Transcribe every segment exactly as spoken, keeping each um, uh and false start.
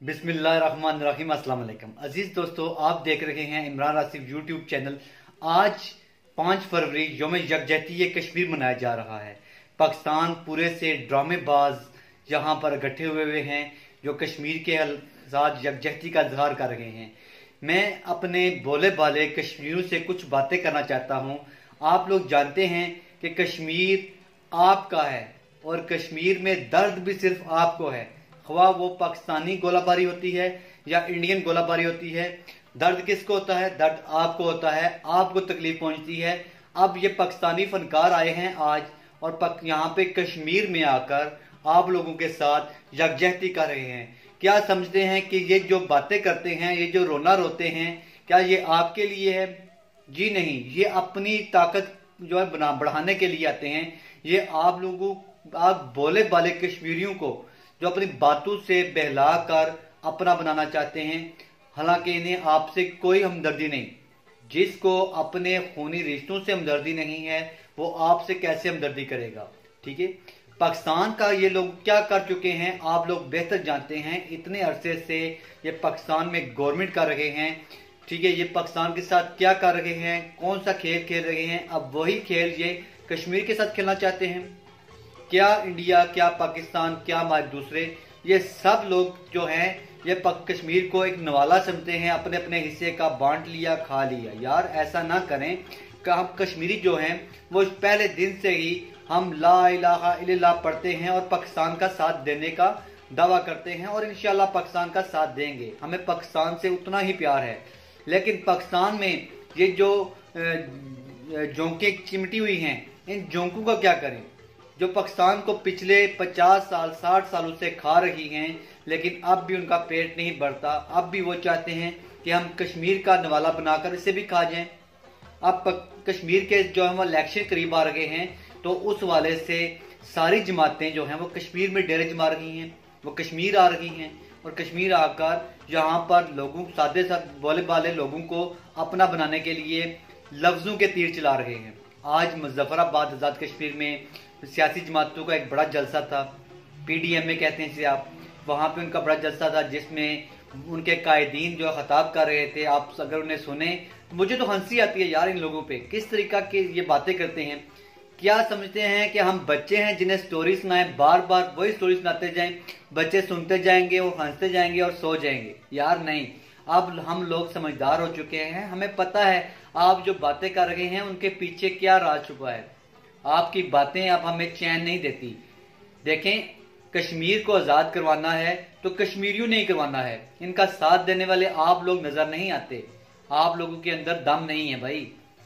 बिस्मिल्लाहिर्रहमानिर्रहीम। अस्सलाम वालेकुम अजीज दोस्तों, आप देख रहे हैं इमरान आसिफ यूट्यूब चैनल। आज पाँच फरवरी यौम यकजहती कश्मीर मनाया जा रहा है। पाकिस्तान पूरे से ड्रामेबाज यहाँ पर इकट्ठे हुए हुए हैं जो कश्मीर के साथ यकजहती का इजहार कर रहे हैं। मैं अपने बोले बाले कश्मीरियों से कुछ बातें करना चाहता हूँ। आप लोग जानते हैं कि कश्मीर आपका है और कश्मीर में दर्द भी सिर्फ आपको है, ख्वाह वो पाकिस्तानी गोलाबारी होती है या इंडियन गोलाबारी होती है। दर्द किसको होता है? दर्द आपको होता है, आपको तकलीफ पहुंचती है। अब ये पाकिस्तानी फनकार आए हैं आज और यहाँ पे कश्मीर में आकर आप लोगों के साथ यकजहती कर रहे हैं। क्या समझते हैं कि ये जो बातें करते हैं, ये जो रोना रोते हैं, क्या ये आपके लिए है? जी नहीं, ये अपनी ताकत जो है बना बढ़ाने के लिए आते हैं। ये आप लोगों आप बोले बाले कश्मीरियों को जो अपनी बातों से बहला कर अपना बनाना चाहते हैं। हालांकि इन्हें आपसे कोई हमदर्दी नहीं। जिसको अपने खूनी रिश्तों से हमदर्दी नहीं है वो आपसे कैसे हमदर्दी करेगा? ठीक है, पाकिस्तान का ये लोग क्या कर चुके हैं आप लोग बेहतर जानते हैं। इतने अरसे से ये पाकिस्तान में गवर्नमेंट कर रहे हैं। ठीक है, ये पाकिस्तान के साथ क्या कर रहे हैं, कौन सा खेल खेल रहे हैं, अब वही खेल ये कश्मीर के साथ खेलना चाहते हैं। क्या इंडिया, क्या पाकिस्तान, क्या हमारे दूसरे, ये सब लोग जो हैं ये कश्मीर को एक नवाला समझते हैं, अपने अपने हिस्से का बांट लिया, खा लिया। यार ऐसा ना करें कि हम कश्मीरी जो हैं वो पहले दिन से ही हम ला इलाहा इल्लल्लाह पढ़ते हैं और पाकिस्तान का साथ देने का दावा करते हैं और इंशाल्लाह पाकिस्तान का साथ देंगे। हमें पाकिस्तान से उतना ही प्यार है। लेकिन पाकिस्तान में ये जो जोंकें चिमटी हुई हैं, इन जोंकों का क्या करें जो पाकिस्तान को पिछले पचास साल साठ सालों से खा रही हैं, लेकिन अब भी उनका पेट नहीं भरता। अब भी वो चाहते हैं कि हम कश्मीर का नवाला बनाकर इसे भी खा जाएं। अब कश्मीर के जो है वो इलेक्शन करीब आ रहे हैं तो उस वाले से सारी जमातें जो हैं वो कश्मीर में डेरे जमा रही हैं, वो कश्मीर आ रही हैं और कश्मीर आकर यहाँ पर लोगों सादे साथ बोले बाले लोगों को अपना बनाने के लिए लफ्जों के तीर चला रहे हैं। आज मुजफ्फराबाद आज़ाद कश्मीर में सियासी जमातों का एक बड़ा जलसा था, पीडीएम में कहते हैं इसे आप, वहाँ पे उनका बड़ा जलसा था जिसमें उनके कायदीन जो खताब कर रहे थे। आप अगर उन्हें सुने तो मुझे तो हंसी आती है यार, इन लोगों पे किस तरीका के ये बातें करते हैं। क्या समझते हैं कि हम बच्चे हैं जिन्हें स्टोरी सुनाए, बार बार वही स्टोरी सुनाते जाएं, बच्चे सुनते जाएंगे, वो हंसते जाएंगे और सो जाएंगे? यार नहीं, अब हम लोग समझदार हो चुके हैं। हमें पता है आप जो बातें कर रहे हैं उनके पीछे क्या राज छुपा है। आपकी बातें अब हमें चैन नहीं देती। देखें, कश्मीर को आजाद करवाना है तो कश्मीरियों ने ही करवाना है। इनका साथ देने वाले आप लोग नजर नहीं आते। आप लोगों के अंदर दम नहीं है भाई।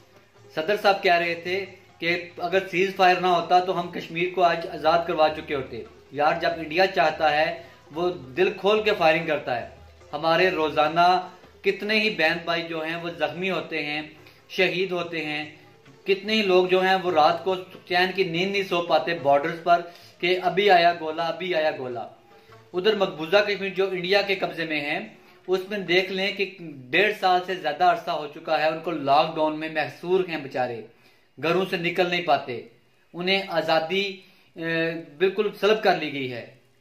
सदर साहब कह रहे थे कि अगर सीज फायर ना होता तो हम कश्मीर को आज आजाद करवा चुके होते। यार जब इंडिया चाहता है वो दिल खोल के फायरिंग करता है। हमारे रोजाना कितने ही बहन भाई जो हैं वो जख्मी होते हैं, शहीद होते हैं। कितने ही लोग जो हैं वो रात को चैन की नींद नहीं सो पाते बॉर्डर्स पर कि अभी आया गोला, अभी आया गोला। उधर मकबूजा कश्मीर जो इंडिया के कब्जे में है उसमें देख लें कि डेढ़ साल से ज्यादा अरसा हो चुका है उनको लॉकडाउन में महसूर हैं बेचारे, घरों से निकल नहीं पाते। उन्हें आजादी बिल्कुल सल्ब कर ली गई है।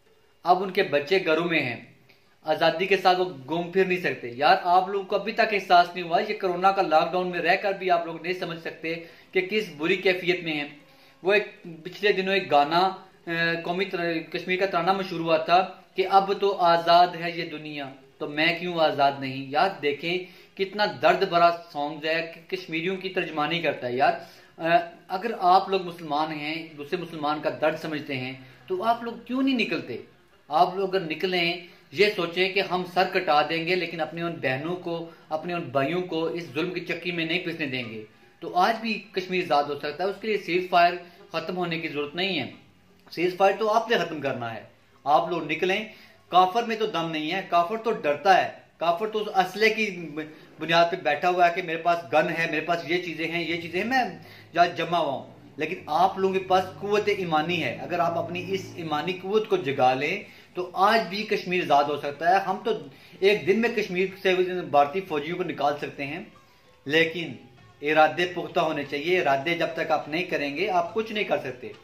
अब उनके बच्चे घरों में हैं, आजादी के साथ वो घूम फिर नहीं सकते। यार आप लोगों को अभी तक एहसास नहीं हुआ? ये कोरोना का लॉकडाउन में रहकर भी आप लोग नहीं समझ सकते कि किस बुरी कैफियत में है। वो एक पिछले दिनों एक गाना कौमी कश्मीर का तराना मशहूर हुआ था कि अब तो आजाद है ये दुनिया तो मैं क्यों आजाद नहीं। यार देखें कितना दर्द भरा सॉन्ग है कि कश्मीरियों की तर्जमानी करता है। यार अगर आप लोग मुसलमान हैं, दूसरे मुसलमान का दर्द समझते हैं तो आप लोग क्यों नहीं निकलते? आप लोग अगर निकलें, ये सोचें कि हम सर कटा देंगे लेकिन अपनी उन बहनों को, अपने उन भाइयों को इस जुल्म की चक्की में नहीं पिसने देंगे, तो आज भी कश्मीर आजाद हो सकता है। उसके लिए सीज फायर खत्म होने की जरूरत नहीं है। सीज फायर तो आपने खत्म करना है। आप लोग निकलें। काफर में तो दम नहीं है, काफर तो डरता है। काफर तो असले की बुनियाद पे बैठा हुआ है कि मेरे पास गन है, मेरे पास ये चीजें हैं, ये चीजें हैं, मैं जमा हुआ हूं। लेकिन आप लोगों के पास कुव्वत ईमानी है। अगर आप अपनी इस ईमानी कुव्वत को जगा लें तो आज भी कश्मीर आजाद हो सकता है। हम तो एक दिन में कश्मीर से भारतीय फौजियों को निकाल सकते हैं, लेकिन इरादे पुख्ता होने चाहिए। इरादे जब तक आप नहीं करेंगे आप कुछ नहीं कर सकते।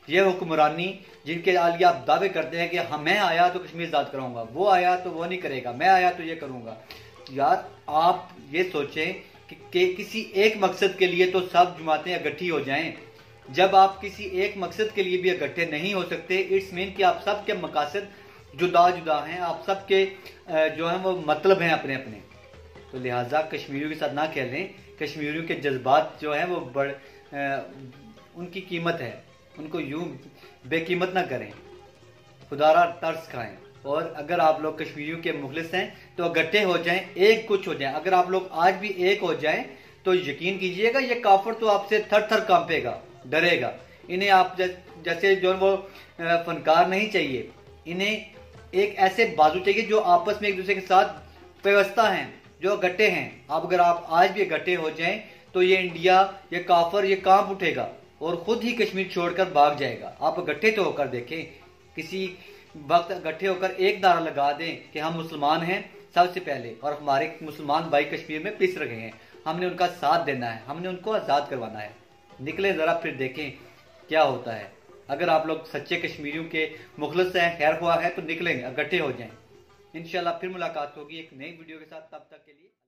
ये हुक्मरानी जिनके लिए आप दावे करते हैं कि हम मैं आया तो कश्मीर आज़ाद कराऊंगा, वो आया तो वो नहीं करेगा, मैं आया तो ये करूंगा। यार आप ये सोचें कि, कि किसी एक मकसद के लिए तो सब जमातें इकट्ठी हो जाएं। जब आप किसी एक मकसद के लिए भी इकट्ठे नहीं हो सकते, इट्स मीन कि आप सबके मकासद जुदा जुदा हैं, आप सबके जो हैं वो मतलब हैं अपने अपने। तो लिहाजा कश्मीरियों के साथ ना खेलें। कश्मीरियों के जज्बात जो हैं वो बड़ उनकी कीमत है, उनको यूं बेकीमत ना करें, खुदारा तरस खाएं। और अगर आप लोग कश्मीरियों के मुखलिस हैं तो इकट्ठे हो जाएं, एक कुछ हो जाएं। अगर आप लोग आज भी एक हो जाएं तो यकीन कीजिएगा ये काफिर तो आपसे थर थर कांपेगा, डरेगा। इन्हें आप जैसे जो वो फनकार नहीं चाहिए, इन्हें एक ऐसे बाजू चाहिए जो आपस में एक दूसरे के साथ व्यवस्था हैं, जो इकट्ठे हैं। आप अगर आप आज भी इकट्ठे हो जाएं तो ये इंडिया, ये काफिर ये कांप उठेगा और खुद ही कश्मीर छोड़कर भाग जाएगा। आप इकट्ठे तो होकर देखें, किसी वक्त इकट्ठे होकर एक नारा लगा दें कि हम मुसलमान हैं सबसे पहले, और हमारे मुसलमान भाई कश्मीर में पिस रहे हैं, हमने उनका साथ देना है, हमने उनको आज़ाद करवाना है। निकले ज़रा, फिर देखें क्या होता है। अगर आप लोग सच्चे कश्मीरियों के मुखलिस हैं, खैर हुआ है, तो निकलेंगे, इकट्ठे हो जाएं। इंशाल्लाह फिर मुलाकात होगी एक नई वीडियो के साथ। तब तक के लिए